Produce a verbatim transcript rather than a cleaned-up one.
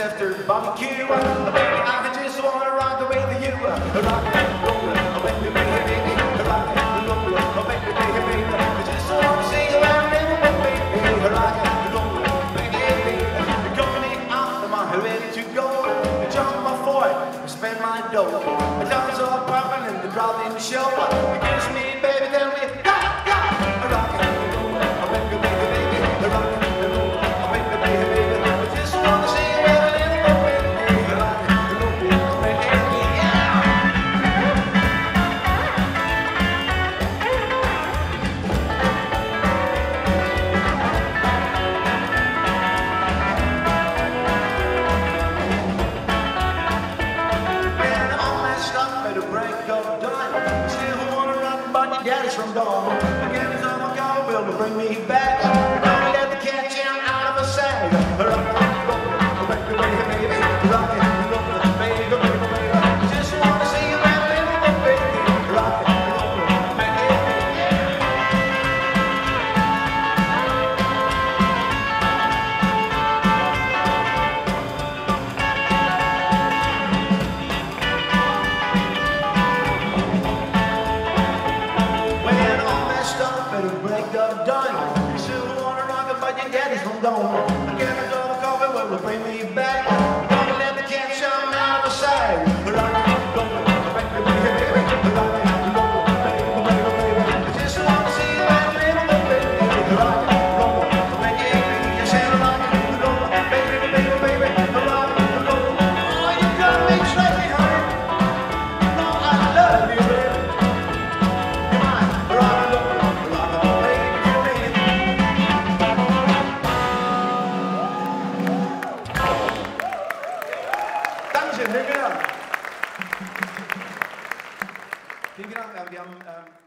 after barbecue. Baby, I just wanna rock away with you. Rock and roll, oh baby, baby, baby. Rock and roll, oh baby, baby, baby. I just wanna sing around everywhere, baby. Rock and roll, baby, baby. You're coming out, I'm ready to go. Jump my Ford, spend my dough. The dogs are popping and the driving show. It gives me, baby, then we go, go. Rock and roll, oh baby, baby, baby. Rock and roll, oh baby, baby, baby. I just wanna sing around everywhere, baby. Rock and roll, oh baby, baby, yeah. Man, I'm all messed up at the break of dawn. Still wanna rock, but your daddy's from dawn. Again, it's on my car, will bring me back. Don't let the cat jam out of a sack. Rock and roll, oh baby, baby, baby. Rock and roll, baby, baby, baby. Just wanna see you around everywhere, baby. Rock and roll, baby, yeah. When all messed up at a break of dawn, you still wanna rock it, but your daddy's from dawn. Again, it's on the coffee, will bring me back. Don't let the cat jam out of sight. Rock and roll, baby, baby, baby. Rock and roll, baby, baby, baby. I just wanna see you around everywhere, baby. Rock and roll, baby, baby. You said rock and roll, baby, baby, baby. Rock and roll. Oh, you got me crazy, honey. No, I love you, baby. Come on, rock and roll, rock and roll, baby, baby. Dankeschön, vielen Dank. Vielen Dank, wir haben... Ähm